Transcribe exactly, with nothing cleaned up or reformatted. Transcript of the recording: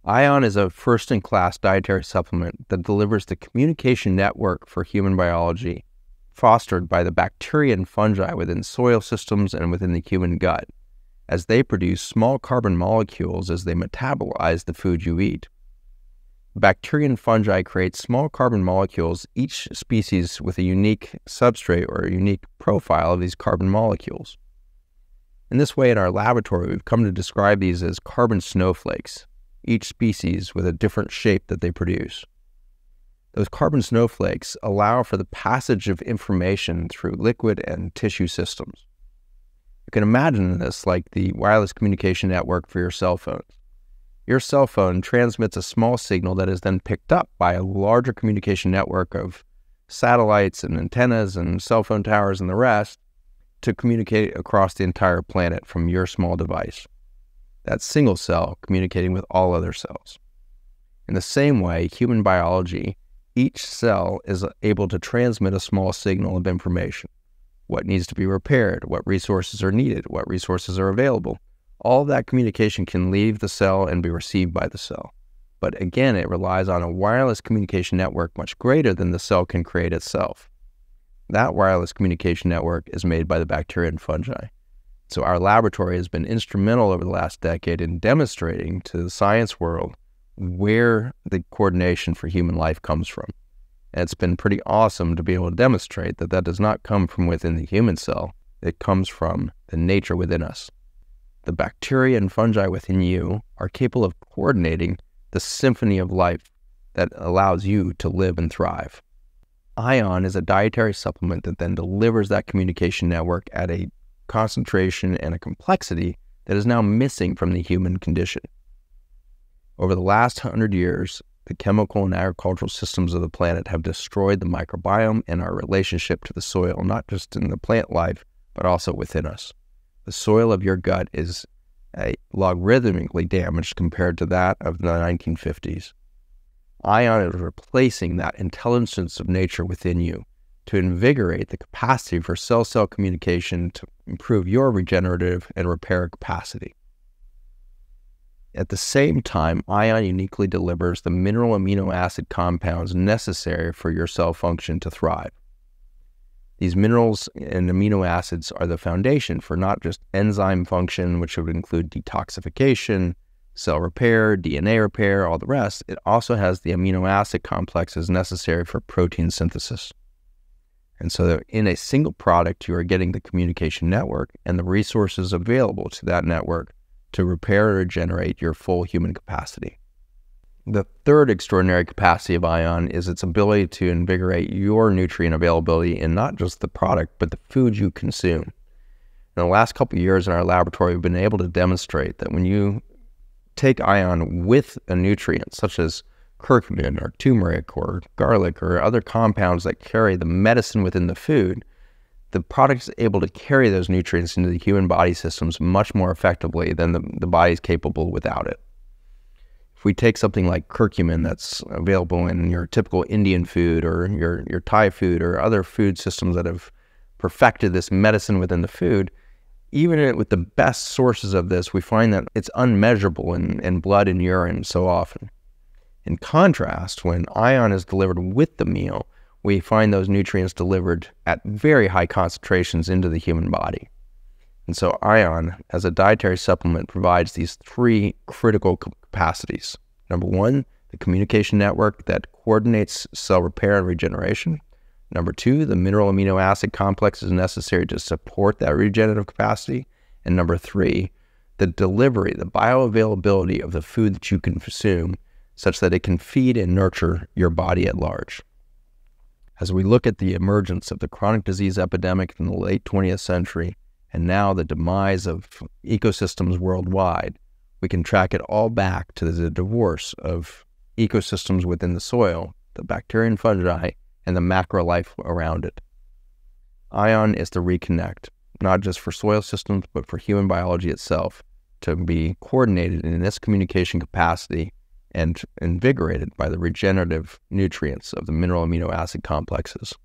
Ion is a first-in-class dietary supplement that delivers the communication network for human biology, fostered by the bacteria and fungi within soil systems and within the human gut, as they produce small carbon molecules as they metabolize the food you eat. Bacteria and fungi create small carbon molecules, each species with a unique substrate or a unique profile of these carbon molecules. In this way, in our laboratory, we've come to describe these as carbon snowflakes, each species with a different shape that they produce. Those carbon snowflakes allow for the passage of information through liquid and tissue systems. You can imagine this like the wireless communication network for your cell phone. Your cell phone transmits a small signal that is then picked up by a larger communication network of satellites and antennas and cell phone towers and the rest to communicate across the entire planet from your small device. That single cell communicating with all other cells. In the same way, human biology, each cell is able to transmit a small signal of information. What needs to be repaired, what resources are needed, what resources are available. All of that communication can leave the cell and be received by the cell. But again, it relies on a wireless communication network much greater than the cell can create itself. That wireless communication network is made by the bacteria and fungi. So our laboratory has been instrumental over the last decade in demonstrating to the science world where the coordination for human life comes from. And it's been pretty awesome to be able to demonstrate that that does not come from within the human cell. It comes from the nature within us. The bacteria and fungi within you are capable of coordinating the symphony of life that allows you to live and thrive. Ion is a dietary supplement that then delivers that communication network at a concentration and a complexity that is now missing from the human condition. Over the last hundred years, the chemical and agricultural systems of the planet have destroyed the microbiome and our relationship to the soil, not just in the plant life, but also within us. The soil of your gut is uh, logarithmically damaged compared to that of the nineteen fifties. Ion is replacing that intelligence of nature within you to invigorate the capacity for cell-cell communication to improve your regenerative and repair capacity. At the same time, Ion uniquely delivers the mineral amino acid compounds necessary for your cell function to thrive. These minerals and amino acids are the foundation for not just enzyme function, which would include detoxification, cell repair, D N A repair, all the rest. It also has the amino acid complexes necessary for protein synthesis. And so that in a single product, you are getting the communication network and the resources available to that network to repair or regenerate your full human capacity. The third extraordinary capacity of Ion is its ability to invigorate your nutrient availability in not just the product, but the food you consume. In the last couple of years in our laboratory, we've been able to demonstrate that when you take Ion with a nutrient, such as curcumin or turmeric or garlic or other compounds that carry the medicine within the food, the product is able to carry those nutrients into the human body systems much more effectively than the, the body is capable without it. If we take something like curcumin that's available in your typical Indian food or your, your Thai food or other food systems that have perfected this medicine within the food, even with the best sources of this, we find that it's unmeasurable in, in blood and urine so often. In contrast, when Ion is delivered with the meal, we find those nutrients delivered at very high concentrations into the human body. And so Ion, as a dietary supplement, provides these three critical capacities. Number one, the communication network that coordinates cell repair and regeneration. Number two, the mineral amino acid complexes necessary to support that regenerative capacity. And number three, the delivery, the bioavailability of the food that you consume such that it can feed and nurture your body at large. As we look at the emergence of the chronic disease epidemic in the late twentieth century, and now the demise of ecosystems worldwide, we can track it all back to the divorce of ecosystems within the soil, the bacteria and fungi, and the macro life around it. Ion is to reconnect, not just for soil systems, but for human biology itself, to be coordinated in its communication capacity and invigorated by the regenerative nutrients of the mineral amino acid complexes.